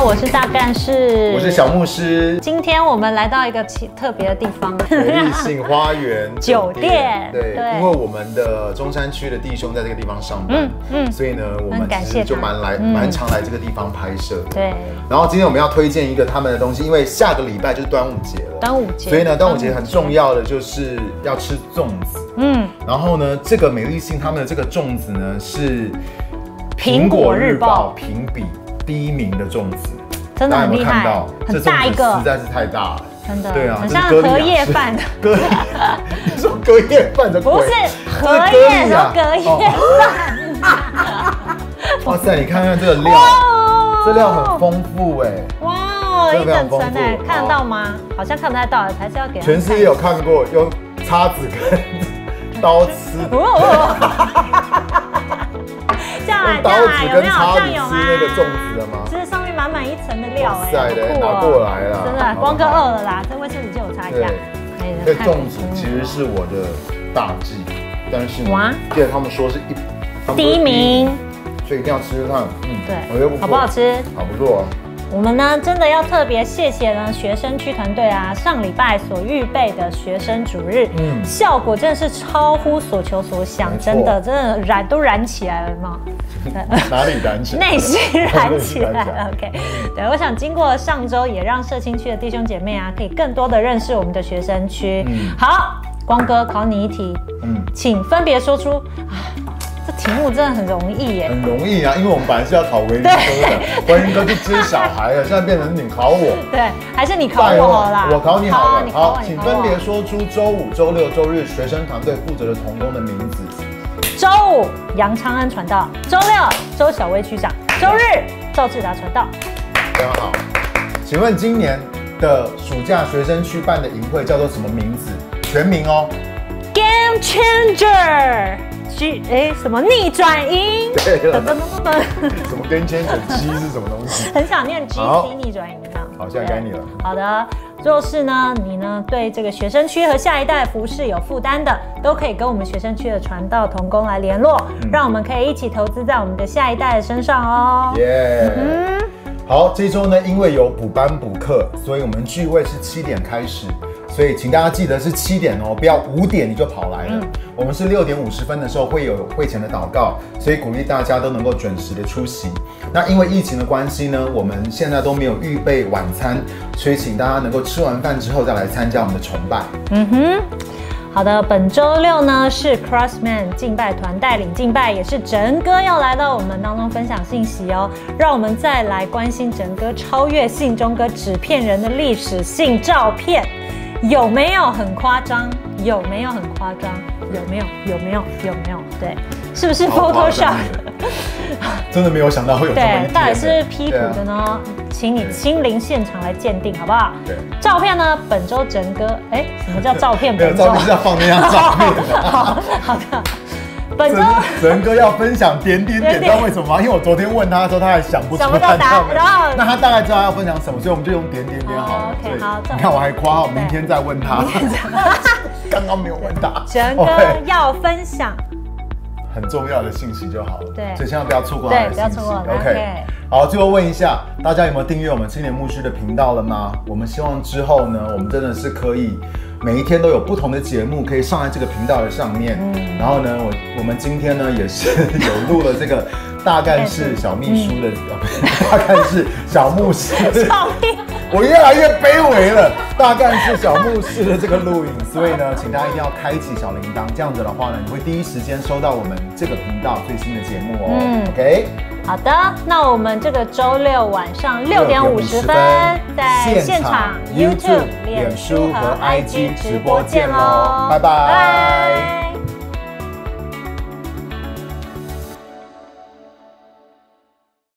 我是大干事， 我是小牧师。 今天我们来到一个特别的地方—— 美丽信花园酒店。 对，因为我们的中山区的弟兄在这个地方上班，所以呢，我们其实就蛮常来这个地方拍摄。 对。 然后今天我们要推荐一个他们的东西，因为下个礼拜就是端午节了。 端午节。 所以呢，端午节很重要的就是要吃粽子。然后呢，这个美丽信他们的这个粽子呢是苹果日报评比第1名的粽子， 真的很厉害，很大一个， 实在是太大了， 真的， 对啊， 很像隔夜饭。 你说隔夜饭的？ 不是隔夜，说隔夜饭。 哇塞，你看看这个料，这料很丰富哎， 哇，一整层哎，看得到吗？好像看不太到，还是要给。 全世界有看过用叉子跟刀吃。 这样啊， 刀子跟叉子吃那个粽子的吗？ 这上面满满一层的料哎， 哇塞的，拿过来啦！ 真的，光哥饿了啦，这卫生纸借我擦一下。 这粽子其实是我的大忌，但是记得他们说是第1名，所以一定要吃吃看。 对， 我觉得不错， 好不好吃？ 好不错。 我们呢，真的要特别谢谢呢学生区团队啊，上礼拜所预备的学生主日，效果真的是超乎所求所想，真的都燃起来了嘛。 哪里燃起来？ 内心燃起来了。OK， 对，我想经过上周，也让社青区的弟兄姐妹啊，可以更多的认识我们的学生区。好，光哥考你一题，请分别说出这题目真的很容易耶， 很容易啊，因为我们本来是要考文英哥的，文英哥去接小孩了，现在变成你考我。 对，还是你考我啦？ 我考你好了。好，请分别说出周5、周6、周日学生团队负责的同工的名字。 周5杨昌恩传道，周6周小薇区长，周日赵志达传道。 非常好。请问今年的暑假学生区办的营会叫做什么名字？全名哦。 Game Changer。什么逆转营？ 对了，什么跟牵扯鸡是什么东西？ 很想念 GC 逆转营啊。 好，现在该你了。 好的，若是呢，你呢对这个学生区和下一代服饰有负担的，都可以跟我们学生区的传道同工来联络，让我们可以一起投资在我们的下一代的身上哦。耶。 好，这周呢，因为有补班补课，所以我们聚会是7点开始。所以请大家记得是7点哦，不要5点你就跑来了。我们是6点50分的时候会有会前的祷告，所以鼓励大家都能够准时的出席。那因为疫情的关系呢，我们现在都没有预备晚餐，所以请大家能够吃完饭之后再来参加我们的崇拜。好的，本周6呢是 Crossman 敬拜团带领敬拜，也是整哥要来到我们当中分享信息哦。让我们再来关心整哥超越信中哥纸片人的历史性照片。有没有很夸张？有没有很夸张？有没有？对，是不是 Photoshop？ 真的没有想到会有这么一天。 对，到底是 P 图的呢？请你亲临现场来鉴定，好不好？对。照片呢？本周整哥，什么叫照片？ 没有照片是要放那张照片的。 好的。本周整哥要分享点，知道为什么吗？因为我昨天问他的时候，他还想不出来。 然后那他大概知道要分享什么，所以我们就用点好了。 OK， 好。 你看我还夸，明天再问他。刚刚没有问他。 整哥要分享很重要的信息就好了。 对， 所以千万不要错过他的信息。 不要错过。OK。 好，最后问一下，大家有没有订阅我们青年牧师的频道了吗？我们希望之后呢，我们真的是可以每一天都有不同的节目可以上在这个频道的上面。然后呢，我们今天呢也是有录了这个大概是小秘书的，大概是小牧师。我越来越卑微了，大概是小牧师的这个录影，所以呢，请大家一定要开启小铃铛，这样子的话呢，你会第一时间收到我们这个频道最新的节目哦。OK。好的，那我们这个周6晚上6点50分，在现场 YouTube、脸书和 IG 直播见喽，拜拜。